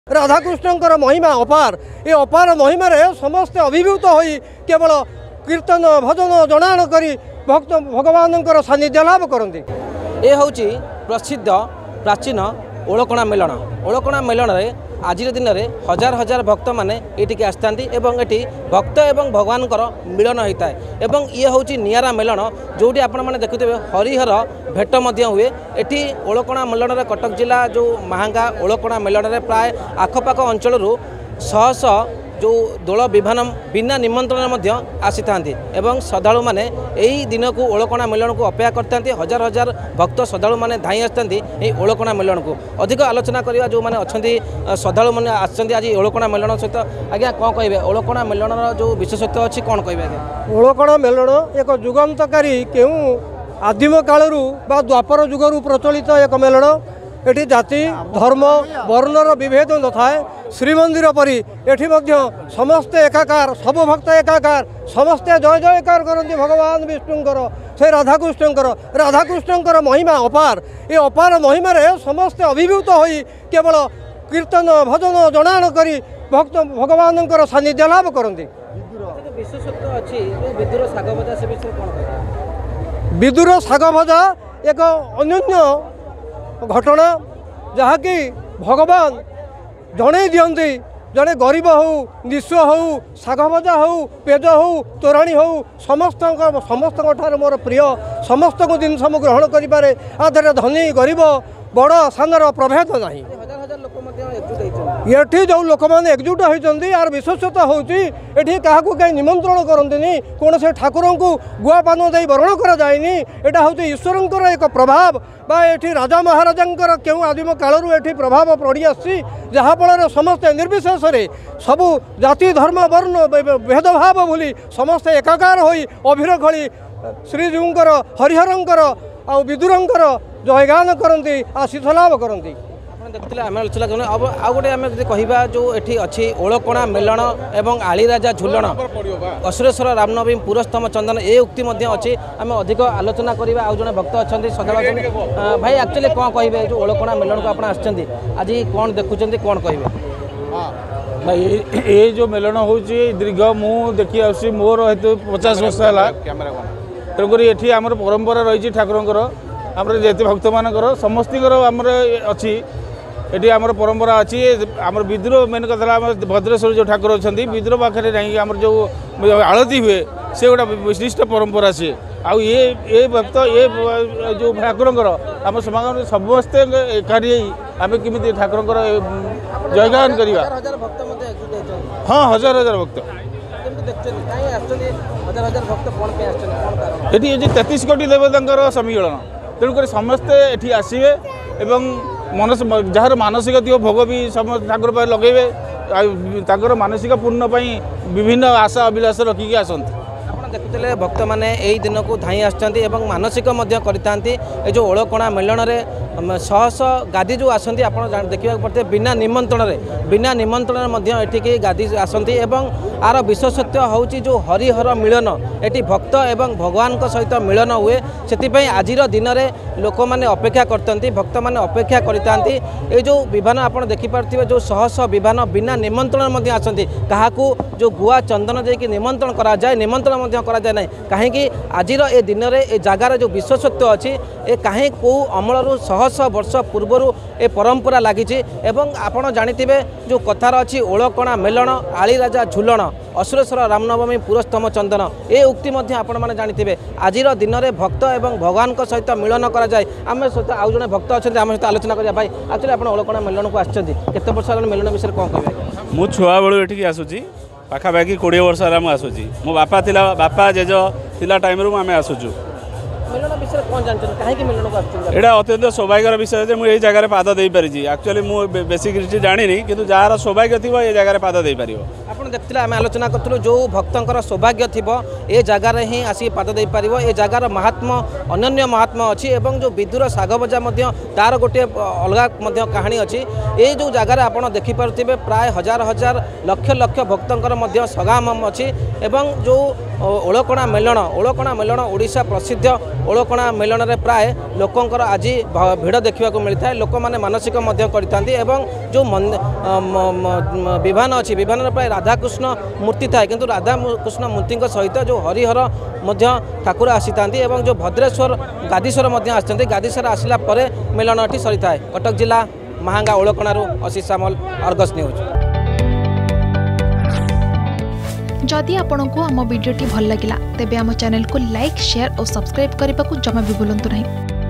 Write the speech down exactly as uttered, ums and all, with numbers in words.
राधाकृष्णଙ୍କର महिमा अपार ये अपार महिमा समस्ते अभिभूत हो केवल कीर्तन भजन जनाण करी भक्त भगवान सानिध्य लाभ करते। ये हूँ प्रसिद्ध प्राचीन ओलकणा मेलन ओलकणा मेलन रे आज दिन में हजार हजार भक्त मैंने ये आसता ये भक्त एवं भगवान मिलन होता है एवं ये हूँ निरा मेलन जोटी आपण मैंने देखुए हरिहर भेट हुए ये ओलकणा मेलन रे कटक जिला जो महांगा ओलकणा मेलन रे प्राय आखपाख अंचल शह शह जो दोल विभान बिना निमंत्रण आसी था एवं श्रद्धालु मैंने यही दिन को ओलकणा मेलन को अपेक्षा करते हजार हजार भक्त श्रद्धालु मैंने धाई आसती ओलकणा मेलन को अधिक आलोचना करवा जो मैंने अच्छा श्रद्धालु मैंने आसती आज ओलकणा मेलन सहित आज्ञा कौन कहे ओलकणा मेलन जो विशेषत्व अच्छी कौन कहे आज्ञा ओलकणा मेलन एक जुगान्तकारी क्यों आदिम कालू बा द्वापर जुगर प्रचलित एक मेलन एठी जाति धर्म वर्णर विभेद न थाए श्रीमंदिर परी एठी मध्य समस्ते एकाकार सब भक्त एकाकार समस्ते जय जयकार करती भगवान विष्णुंकर से राधाकृष्णंकर राधाकृष्णंकर महिमा अपार ये अपार महिमा समस्ते अभिभूत हो केवल कीर्तन भजन जनाण करी भक्त भगवान सानिध्य लाभ करते। विदुर साग भजा एक अन्य घटना जहाँकि भगवान जड़े दिखती जड़े गरीब हो निस्व हो शाग भजा हो पेज हो तोराणी हो समस्त समस्त मोर प्रिय समस्त को जिनस मु ग्रहण करें आधे धनी गरीब बड़ सानर प्रभेद ना ये जो लोक मैंने एकजुट होती यार विशेषता हूँ ये क्या कहीं निमंत्रण करते कौन से ठाकुर को गुआपान दे वरण कराएनी यहाँ हूँ ईश्वर एक प्रभाव बा ये राजा महाराजा क्यों आदिम कालू ये प्रभाव पड़ी आसी जहाँफल समस्ते निर्विशेष सबू जाति धर्म वर्ण भेदभाव भूली समस्ते एकाकार हो अभिर खड़ी श्रीजीवर हरिहरंकर आ विदुरंकर जयगान करती आशीष लाभ करती। देखते आम आलोचना करें अब आउ गोटे आम कह जो ये अच्छी ओलकणा मेलन एवं आलीराजा झुलन असुरेश्वर रामनवमी पुरस्तम चंदन ये उक्ति अच्छी आम अधिक आलोचना करवा आउ जड़े भक्त अच्छा श्रद्धा भाई एक्चुअली कौन कहे जो ओलकणा मेलन को आप आज कौन देखुं कौन कहे भाई ये जो मेलन हो दीर्घ मु देखी आस मोर हेतु पचास वर्ष है तेणुक ये आम परंपरा रही ठाकुर आम जिते भक्त मानकर समस्त आमर अच्छी ये आमर परंपरा अच्छी आम विद्रोह मेन कथा भद्रेश्वर जो ठाकुर अच्छा विद्रोह पाखे नहीं आम जो आलती हुए से गोटा विशिष्ट परंपरा सी आउ ये ये भक्त ये जो ठाकुर आम समागम समस्ते एकाठी आम केमी ठाकुर जयगान करवा हाँ हजार हजार भक्त ये तैंतीस कोटी देवता सम्मिलन तेणुक समस्ते ये आसवे एवं मनस जार मानसिक थी भोग भी समस्त ठाकुर पाखे लगे मानसिक पूर्ण विभिन्न आशा अभिलाष रखिकी आसती देखुले भक्त मैंने यही दिन को धाई आसती मानसिक करते जो ओलकणा मेलन में शह शह गादी जो आसती आप देखा पड़ते बिना निमंत्रण बिना निमंत्रण ये गादी आसती आर विशेषत्व हूँ जो हरिहर मिलन ये भक्त एवं भगवान सहित मिलन हुए से आज दिन में लोक मैंने अपेक्षा करते भक्त मैंने अपेक्षा करते ये जो विमान आप देखिपे जो शह शह विमान बिना निमंत्रण आसती क्या जो गुआ चंदन देकी निमंत्रण करा जाए निमंत्रण करा जाए ना कहीं आज ए दिन में ए जगार जो विशेषत्व अच्छी ए कहीं कौ अमलू शह शह वर्ष पूर्वर ए परंपरा लगी आपड़ जाथे जो कथार अच्छी ओलकणा मेलन आलीराजा झुलन असुरेश्वर रामनवमी पुरस्तम चंदन ये उक्ति आपण मैंने जाथे आज दिन में भक्त एवं भगवान सहित मिलन करा जाए आम सहित आउ जड़े भक्त अच्छा आम सहित आलोचना करा भाई एक्चुअली आप ओलकणा मेलन को आसते वर्ष मेलन विषय कौन कहे मु छुआ बेलू ये आसूँ पाखापाखि कोड़े वर्ष आसूँ मो बापा थिला बापा जेज थिला टाइम रू आम आसूँ एटा अत्यंत सौभाग्यर विषय जे मुझे जगह पाद दे पारि एक्चुअली मुझे बेसिक किसी जानी कि जार सौभाग्य थी ये जगह पाद दे पार आप देखते आम आलोचना करूँ जो भक्तर सौभाग्य थी ये जगार ही आसिक पाद दे पार ये जगार महात्मा अनन्य महात्मा अच्छी एवं जो विदुर साग भजा तार गोटे अलग कहानी अच्छी ये जो जगार आप देखिपे प्राय हजार हजार लक्ष लक्ष भक्तर सगाम अच्छी एवं जो ओलकणा मेलन ओलकणा मेलन ओडिशा प्रसिद्ध ओलकणा मेलन रे प्राय लोकंकर आज भिड़ देखा मिलता है लोक मैंने मानसिक करते जो विभान अच्छी विभान प्राय राधाकृष्ण मूर्ति थाए किंतु राधाकृष्ण मूर्ति सहित जो हरिहर ठाकुर आसी था जो भद्रेश्वर गादीश्वर आसते गादीश्वर आसला मेलन ये सरी था। कटक जिला महांगा ओलकणारू आशीष सामल, अर्गस न्यूज। जदि आपंक आम भिडी भल लगा तेब आम चैनल को लाइक शेयर और सब्सक्राइब करने को जमा भी भूलु नहीं।